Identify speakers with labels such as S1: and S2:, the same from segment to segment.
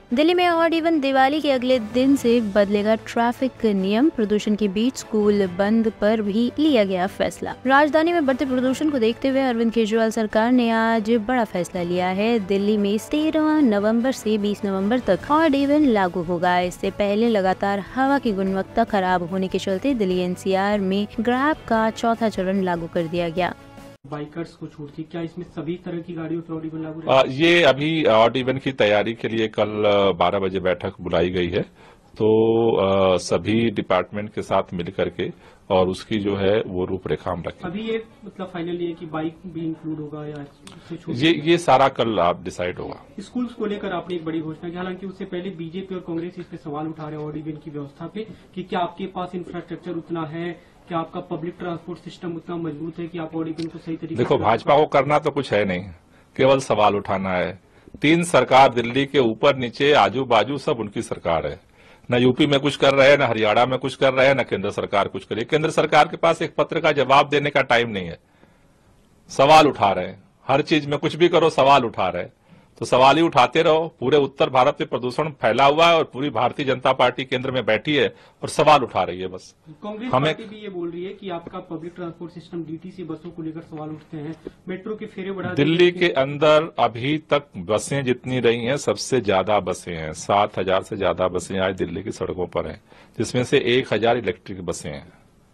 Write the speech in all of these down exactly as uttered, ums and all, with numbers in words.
S1: दिल्ली में odd even Diwali के अगले दिन से बदलेगा ट्रैफिक नियम। प्रदूषण के बीच स्कूल बंद पर भी लिया गया फैसला। राजधानी में बढ़ते प्रदूषण को देखते हुए अरविंद केजरीवाल सरकार ने आज बड़ा फैसला लिया है। दिल्ली में तेरह नवंबर से बीस नवंबर तक ऑड इवन लागू होगा। इससे पहले लगातार हवा की गुणवत्ता खराब होने के चलते दिल्ली एनसीआर में ग्रैब का चौथा चरण लागू कर दिया गया।
S2: बाइकर्स को छूट थी, क्या इसमें सभी तरह की गाड़ियों पर ऑड इवन लागू रहेगा?
S3: ये अभी ऑड इवन की तैयारी के लिए कल बारह बजे बैठक बुलाई गई है, तो आ, सभी डिपार्टमेंट के साथ मिल करके और उसकी जो है वो रूपरेखा हम रखें।
S2: अभी ये मतलब फाइनल नहीं है कि बाइक भी इंक्लूड होगा या छूट?
S3: ये ये सारा कल आप डिसाइड होगा।
S2: स्कूल्स को लेकर आपने एक बड़ी घोषणा की, हालांकि उससे पहले बीजेपी और कांग्रेस इस पे सवाल उठा रहे हैं ऑड इवन की व्यवस्था पे कि क्या आपके पास इंफ्रास्ट्रक्चर उतना है, क्या आपका पब्लिक ट्रांसपोर्ट सिस्टम उतना मजबूत है कि आप ऑड इवन को सही तरीके से?
S3: देखो, भाजपा को करना तो कुछ है नहीं, केवल सवाल उठाना है। तीन सरकार दिल्ली के ऊपर नीचे आजू बाजू सब उनकी सरकार है। न यूपी में कुछ कर रहे हैं, न हरियाणा में कुछ कर रहे हैं, न केंद्र सरकार कुछ करे। केंद्र सरकार के पास एक पत्र का जवाब देने का टाइम नहीं है, सवाल उठा रहे हैं। हर चीज में कुछ भी करो सवाल उठा रहे हैं, तो सवाल ही उठाते रहो। पूरे उत्तर भारत में प्रदूषण फैला हुआ है और पूरी भारतीय जनता पार्टी केंद्र में बैठी है और सवाल उठा रही है। बस
S2: कांग्रेस
S3: हमें
S2: पार्टी भी ये बोल रही है कि आपका पब्लिक ट्रांसपोर्ट सिस्टम डीटीसी बसों को लेकर सवाल उठते हैं, मेट्रो के फेरे बढ़ा।
S3: दिल्ली के अंदर अभी तक बसें जितनी रही हैं सबसे ज्यादा बसें हैं, सात हजार से ज्यादा बसें आज दिल्ली की सड़कों पर हैं, जिसमें से एक हजार इलेक्ट्रिक बसें हैं।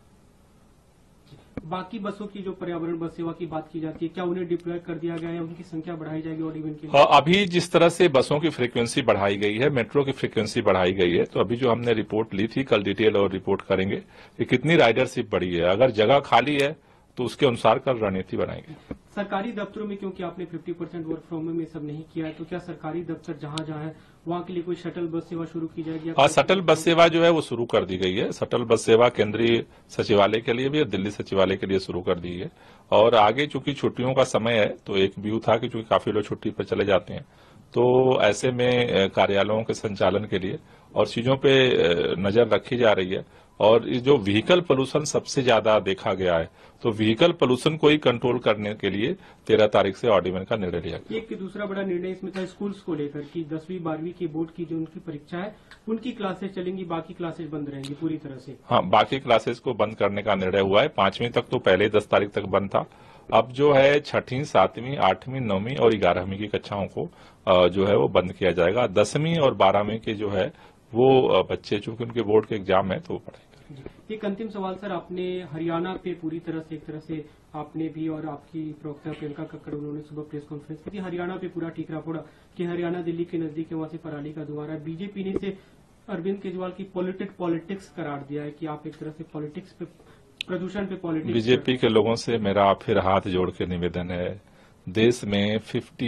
S2: बाकी बसों की जो पर्यावरण बस सेवा की बात की जाती है, क्या उन्हें डिप्लॉय कर दिया गया है, उनकी संख्या बढ़ाई जाएगी ऑड इवन के लिए?
S3: हाँ, अभी जिस तरह से बसों की फ्रीक्वेंसी बढ़ाई गई है, मेट्रो की फ्रीक्वेंसी बढ़ाई गई है, तो अभी जो हमने रिपोर्ट ली थी, कल डिटेल और रिपोर्ट करेंगे कि कितनी राइडरशिप बढ़ी है। अगर जगह खाली है तो उसके अनुसार कल रणनीति बनाएंगे।
S2: सरकारी दफ्तरों में क्योंकि आपने पचास परसेंट वर्क फ्रॉम होम में सब नहीं किया है, तो क्या सरकारी दफ्तर जहां जहां है वहां के लिए कोई शटल बस सेवा शुरू की जाएगी?
S3: हाँ, शटल बस सेवा जो है वो शुरू कर दी गई है। शटल बस सेवा केंद्रीय सचिवालय के लिए भी और दिल्ली सचिवालय के लिए शुरू कर दी है। और आगे चूंकि छुट्टियों का समय है, तो एक व्यू था कि चूंकि काफी लोग छुट्टी पर चले जाते हैं, तो ऐसे में कार्यालयों के संचालन के लिए और चीजों पे नजर रखी जा रही है। और जो व्हीकल पोल्यूशन सबसे ज्यादा देखा गया है, तो व्हीकल पोल्यूशन को ही कंट्रोल करने के लिए तेरह तारीख से ऑड इवन का निर्णय लिया गया।
S2: एक दूसरा बड़ा निर्णय इसमें था स्कूल्स को लेकर कि दसवीं बारहवीं की बोर्ड की जो उनकी परीक्षा है उनकी क्लासेस चलेंगी, बाकी क्लासेस बंद रहेंगी पूरी तरह से।
S3: हाँ, बाकी क्लासेस को बंद करने का निर्णय हुआ है। पांचवीं तक तो पहले दस तारीख तक बंद था। अब जो है छठी, सातवीं, आठवीं, नौवीं और ग्यारहवीं की कक्षाओं को जो है वो बंद किया जाएगा। दसवीं और बारहवीं के जो है वो बच्चे, चूंकि उनके बोर्ड के एग्जाम है, तो वो पढ़ेंगे।
S2: एक अंतिम सवाल सर, आपने हरियाणा पे पूरी तरह से एक तरह से आपने भी और आपकी प्रवक्ता प्रियंका कक्कड़, उन्होंने सुबह प्रेस कॉन्फ्रेंस की थी, हरियाणा पे पूरा ठीकरा फोड़ा कि हरियाणा दिल्ली के नजदीक है, वहां से पराली का धुआं है। बीजेपी ने इसे अरविंद केजरीवाल की पॉलिटिक पॉलिटिक्स करार दिया है कि आप एक तरह से पॉलिटिक्स पे, प्रदूषण पे पॉलिटिक्स।
S3: बीजेपी के लोगों से मेरा फिर हाथ जोड़ के निवेदन है, देश में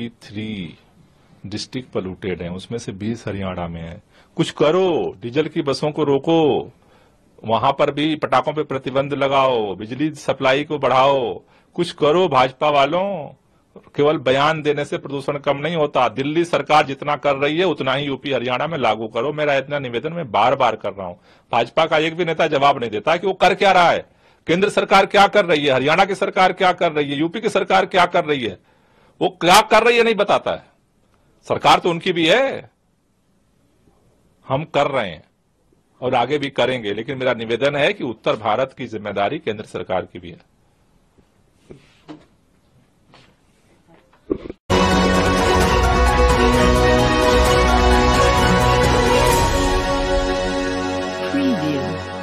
S3: तिरेपन डिस्ट्रिक्ट पोल्यूटेड हैं, उसमें से बीस हरियाणा में है। कुछ करो, डीजल की बसों को रोको, वहां पर भी पटाखों पे प्रतिबंध लगाओ, बिजली सप्लाई को बढ़ाओ, कुछ करो भाजपा वालों। केवल बयान देने से प्रदूषण कम नहीं होता। दिल्ली सरकार जितना कर रही है उतना ही यूपी हरियाणा में लागू करो। मेरा इतना निवेदन मैं बार बार कर रहा हूं। भाजपा का एक भी नेता जवाब नहीं देता कि वो कर क्या रहा है, केंद्र सरकार क्या कर रही है, हरियाणा की सरकार क्या कर रही है, यूपी की सरकार क्या कर रही है, वो क्या कर रही है नहीं बताता है। सरकार तो उनकी भी है, हम कर रहे हैं और आगे भी करेंगे, लेकिन मेरा निवेदन है कि उत्तर भारत की जिम्मेदारी केंद्र सरकार की भी है।
S1: Preview.